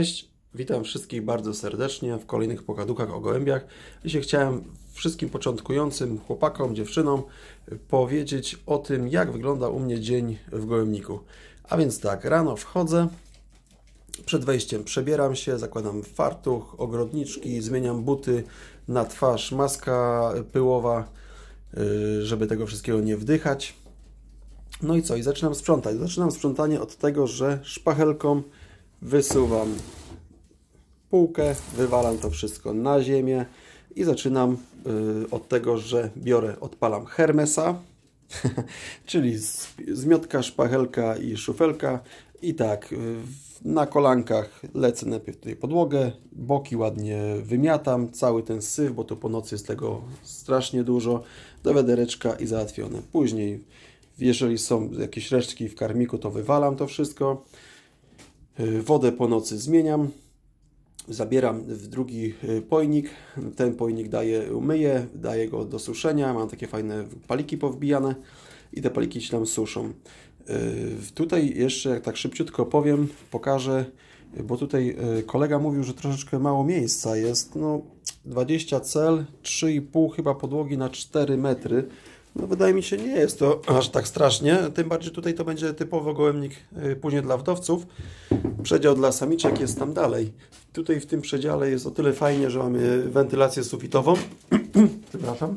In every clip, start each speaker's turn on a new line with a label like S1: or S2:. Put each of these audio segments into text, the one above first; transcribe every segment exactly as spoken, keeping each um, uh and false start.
S1: Cześć, witam wszystkich bardzo serdecznie w kolejnych pogadukach o gołębiach. Dzisiaj chciałem wszystkim początkującym chłopakom, dziewczynom powiedzieć o tym, jak wygląda u mnie dzień w gołębniku. A więc tak, rano wchodzę, przed wejściem przebieram się, zakładam fartuch, ogrodniczki, zmieniam buty, na twarz maska pyłowa, żeby tego wszystkiego nie wdychać. No i co? I zaczynam sprzątać. Zaczynam sprzątanie od tego, że szpachelką wysuwam półkę, wywalam to wszystko na ziemię i zaczynam y, od tego, że biorę, odpalam Hermesa, czyli zmiotka, szpachelka i szufelka i tak y, na kolankach lecę najpierw tutaj podłogę, boki ładnie wymiatam, cały ten syf, bo tu po nocy jest tego strasznie dużo, do wiadereczka i załatwione. Później, jeżeli są jakieś resztki w karmiku, to wywalam to wszystko. Wodę po nocy zmieniam, zabieram w drugi pojnik, ten pojnik daję, umyję, daję go do suszenia, mam takie fajne paliki powbijane i te paliki się tam suszą. Tutaj jeszcze, jak tak szybciutko powiem, pokażę, bo tutaj kolega mówił, że troszeczkę mało miejsca jest, no dwadzieścia cel, trzy i pół chyba podłogi na cztery metry. No wydaje mi się, nie jest to aż tak strasznie, tym bardziej tutaj to będzie typowo gołębnik później dla wdowców. Przedział dla samiczek jest tam dalej. Tutaj w tym przedziale jest o tyle fajnie, że mamy wentylację sufitową, przepraszam,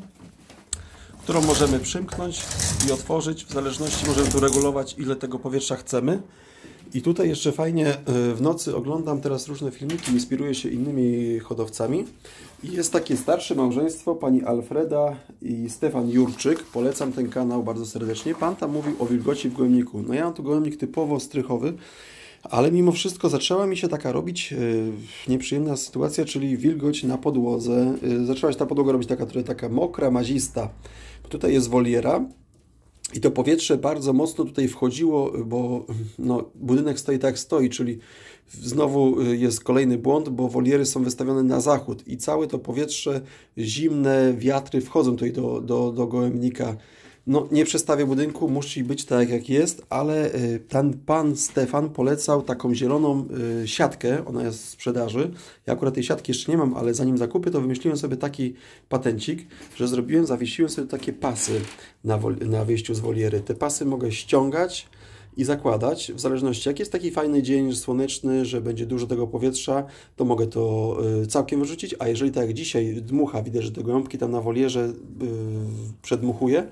S1: którą możemy przymknąć i otworzyć. W zależności możemy tu regulować, ile tego powietrza chcemy. I tutaj jeszcze fajnie w nocy oglądam teraz różne filmiki, inspiruję się innymi hodowcami. I jest takie starsze małżeństwo, pani Alfreda i Stefan Jurczyk. Polecam ten kanał bardzo serdecznie. Pan tam mówił o wilgoci w gołębniku. No ja mam tu gołębnik typowo strychowy, ale mimo wszystko zaczęła mi się taka robić nieprzyjemna sytuacja, czyli wilgoć na podłodze. Zaczęła się ta podłoga robić taka, trochę taka mokra, mazista. Tutaj jest woliera. I to powietrze bardzo mocno tutaj wchodziło, bo no, budynek stoi tak jak stoi, czyli znowu jest kolejny błąd, bo woliery są wystawione na zachód i całe to powietrze, zimne wiatry wchodzą tutaj do, do, do gołębnika. No, nie przestawię budynku, musi być tak jak jest, ale ten pan Stefan polecał taką zieloną siatkę, ona jest w sprzedaży. Ja akurat tej siatki jeszcze nie mam, ale zanim zakupię, to wymyśliłem sobie taki patencik, że zrobiłem, zawiesiłem sobie takie pasy na, na wyjściu z woliery. Te pasy mogę ściągać i zakładać, w zależności jak jest taki fajny dzień słoneczny, że będzie dużo tego powietrza, to mogę to całkiem wyrzucić, a jeżeli tak jak dzisiaj dmucha, widać, że te gołąbki tam na wolierze przedmuchuje,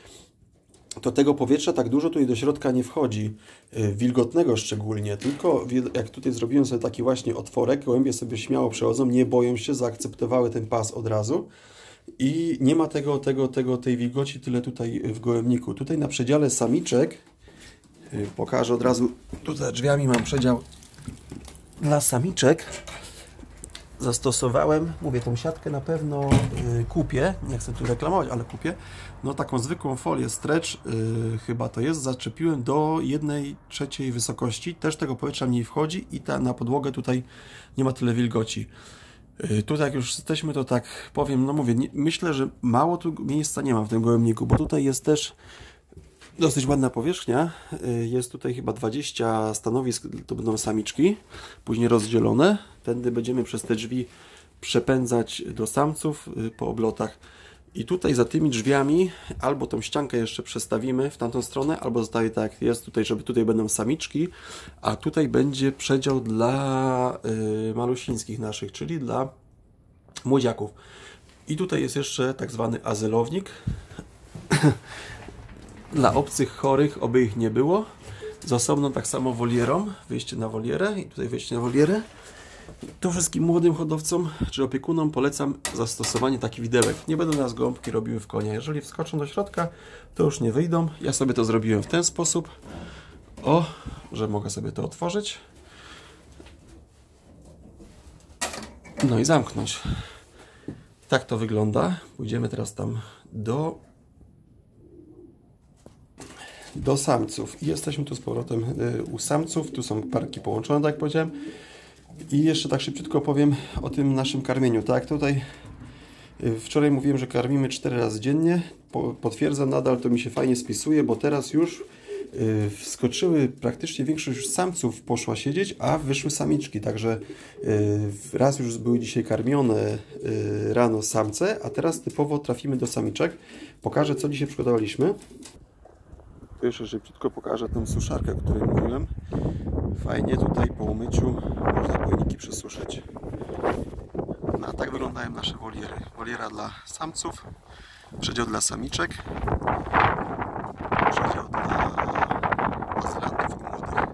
S1: to tego powietrza tak dużo tutaj do środka nie wchodzi, wilgotnego szczególnie, tylko jak tutaj zrobiłem sobie taki właśnie otworek, gołębie sobie śmiało przechodzą, nie boją się, zaakceptowały ten pas od razu i nie ma tego, tego, tego, tej wilgoci tyle tutaj w gołębniku. Tutaj na przedziale samiczek, pokażę od razu, tu za drzwiami mam przedział dla samiczek. Zastosowałem, mówię, tą siatkę na pewno y, kupię, nie chcę tu reklamować, ale kupię, no taką zwykłą folię stretch, y, chyba to jest, zaczepiłem do jednej trzeciej wysokości, też tego powietrza mniej wchodzi i ta, na podłogę tutaj nie ma tyle wilgoci. Y, tutaj jak już jesteśmy, to tak powiem, no mówię, nie, myślę, że mało tu miejsca nie ma w tym gołębniku, bo tutaj jest też dosyć ładna powierzchnia, jest tutaj chyba dwadzieścia stanowisk, to będą samiczki, później rozdzielone. Tędy będziemy przez te drzwi przepędzać do samców po oblotach. I tutaj za tymi drzwiami albo tą ściankę jeszcze przestawimy w tamtą stronę, albo zostawię tak jak jest tutaj, żeby tutaj będą samiczki, a tutaj będzie przedział dla y, malusińskich naszych, czyli dla młodziaków. I tutaj jest jeszcze tak zwany azylownik. Dla obcych chorych, oby ich nie było. Z osobną tak samo wolierą, wyjście na wolierę i tutaj wyjście na wolierę. Tu wszystkim młodym hodowcom czy opiekunom polecam zastosowanie takich widełek. Nie będą nas gołąbki robiły w konia. Jeżeli wskoczą do środka, to już nie wyjdą. Ja sobie to zrobiłem w ten sposób. O, że mogę sobie to otworzyć. No i zamknąć. Tak to wygląda. Pójdziemy teraz tam do do samców. I jesteśmy tu z powrotem u samców. Tu są parki połączone, tak jak powiedziałem. I jeszcze tak szybciutko powiem o tym naszym karmieniu. Tak, tutaj wczoraj mówiłem, że karmimy cztery razy dziennie. Potwierdzam, nadal to mi się fajnie spisuje, bo teraz już Yy, wskoczyły, praktycznie większość już samców poszła siedzieć, a wyszły samiczki, także yy, raz już były dzisiaj karmione yy, rano samce, a teraz typowo trafimy do samiczek. Pokażę, co dzisiaj przygotowaliśmy. Jeszcze szybciutko pokażę tę suszarkę, o której mówiłem. Fajnie tutaj po umyciu można pojniki przesuszyć. No a tak wyglądają nasze woliery. Woliera dla samców, przedział dla samiczek, przedział dla azylantów i młodych.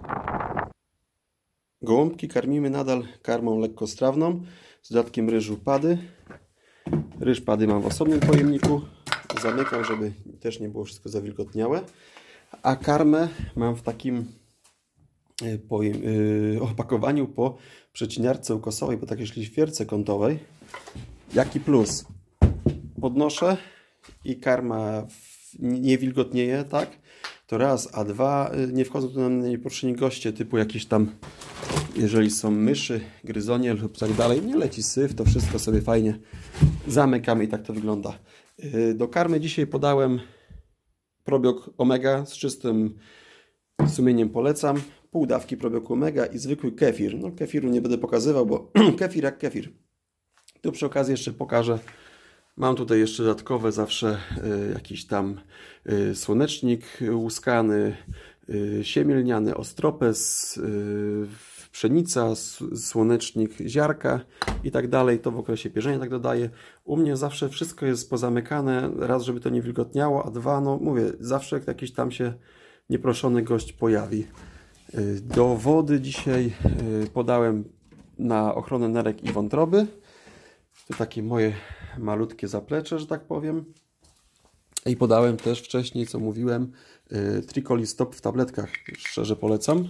S1: Gołąbki karmimy nadal karmą lekkostrawną z dodatkiem ryżu pady. Ryż pady mam w osobnym pojemniku. Zamykam, żeby też nie było wszystko zawilgotniałe. A karmę mam w takim pojem, yy, opakowaniu po przeciniarce ukosowej, po takiej szlifierce kątowej. Jaki plus? Podnoszę i karma nie wilgotnieje, tak? To raz, a dwa, nie wchodzą tu na mnie niepotrzebni goście, typu jakieś tam, jeżeli są myszy, gryzonie lub tak dalej, nie leci syf, to wszystko sobie fajnie zamykamy i tak to wygląda. Yy, do karmy dzisiaj podałem probiok omega z czystym sumieniem, polecam. Pół dawki probioku omega i zwykły kefir. No kefiru nie będę pokazywał, bo kefir jak kefir. Tu przy okazji jeszcze pokażę. Mam tutaj jeszcze dodatkowe zawsze y, jakiś tam y, słonecznik łuskany, y, siemielniany, ostropes, y, pszenica, słonecznik, ziarka i tak dalej. To w okresie pierzenia tak dodaję. U mnie zawsze wszystko jest pozamykane. Raz, żeby to nie wilgotniało, a dwa, no mówię, zawsze jak jakiś tam się nieproszony gość pojawi. Do wody dzisiaj podałem na ochronę nerek i wątroby. To takie moje malutkie zaplecze, że tak powiem. I podałem też wcześniej, co mówiłem, Tricoli Stop w tabletkach. Szczerze polecam.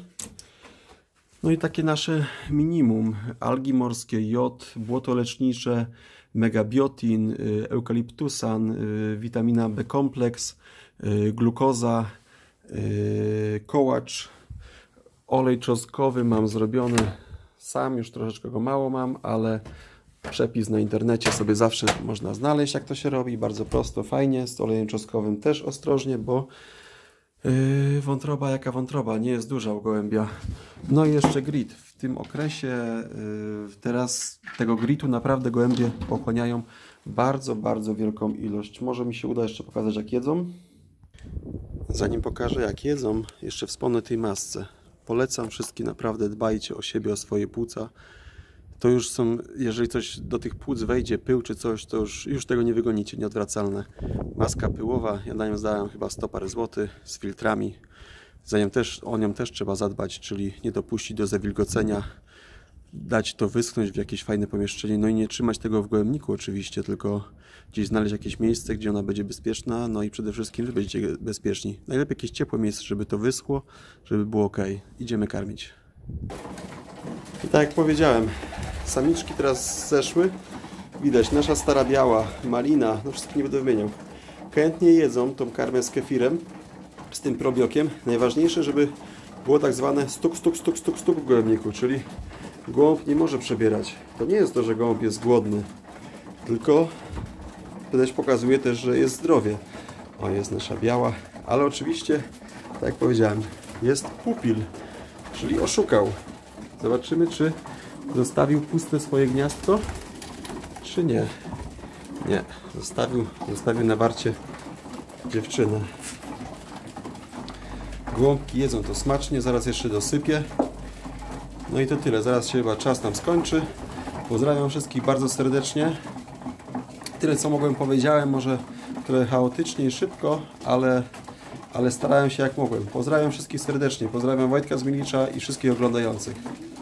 S1: No i takie nasze minimum. Algi morskie, jod, błoto lecznicze, megabiotin, eukaliptusan, witamina B kompleks, glukoza, kołacz, olej czosnkowy mam zrobiony sam, już troszeczkę go mało mam, ale przepis na internecie sobie zawsze można znaleźć, jak to się robi. Bardzo prosto, fajnie. Z olejem czosnkowym też ostrożnie, bo yy, wątroba jaka wątroba, nie jest duża u gołębia. No i jeszcze grit. W tym okresie yy, teraz tego gritu naprawdę gołębie pochłaniają bardzo, bardzo wielką ilość. Może mi się uda jeszcze pokazać, jak jedzą. Zanim pokażę, jak jedzą, jeszcze wspomnę tej masce. Polecam wszystkim, naprawdę dbajcie o siebie, o swoje płuca. To już są, jeżeli coś do tych płuc wejdzie, pył czy coś, to już, już tego nie wygonicie, nieodwracalne. Maska pyłowa, ja na nią zdałem chyba sto parę złotych z filtrami. Za nią też, o nią też trzeba zadbać, czyli nie dopuścić do zawilgocenia, dać to wyschnąć w jakieś fajne pomieszczenie, no i nie trzymać tego w gołębniku oczywiście, tylko gdzieś znaleźć jakieś miejsce, gdzie ona będzie bezpieczna, no i przede wszystkim wy będziecie bezpieczni. Najlepiej jakieś ciepłe miejsce, żeby to wyschło, żeby było ok. Idziemy karmić. I tak jak powiedziałem, samiczki teraz zeszły. Widać, nasza stara biała, malina, no wszystkich nie będę wymieniał. Chętnie jedzą tą karmę z kefirem, z tym probiokiem. Najważniejsze, żeby było tak zwane stuk, stuk, stuk, stuk, stuk w gołębniku, czyli gołąb nie może przebierać. To nie jest to, że gołąb jest głodny, tylko to też pokazuje też, że jest zdrowie. O, jest nasza biała, ale oczywiście, tak jak powiedziałem, jest pupil, czyli oszukał. Zobaczymy, czy zostawił puste swoje gniazdko, czy nie. Nie, zostawił, zostawił na warcie dziewczynę. Gołąbki jedzą to smacznie, zaraz jeszcze dosypię. No i to tyle, zaraz się chyba czas nam skończy. Pozdrawiam wszystkich bardzo serdecznie. Tyle co mogłem, powiedziałem, może trochę chaotycznie i szybko, ale, ale starałem się jak mogłem. Pozdrawiam wszystkich serdecznie, pozdrawiam Wojtka z Milicza i wszystkich oglądających.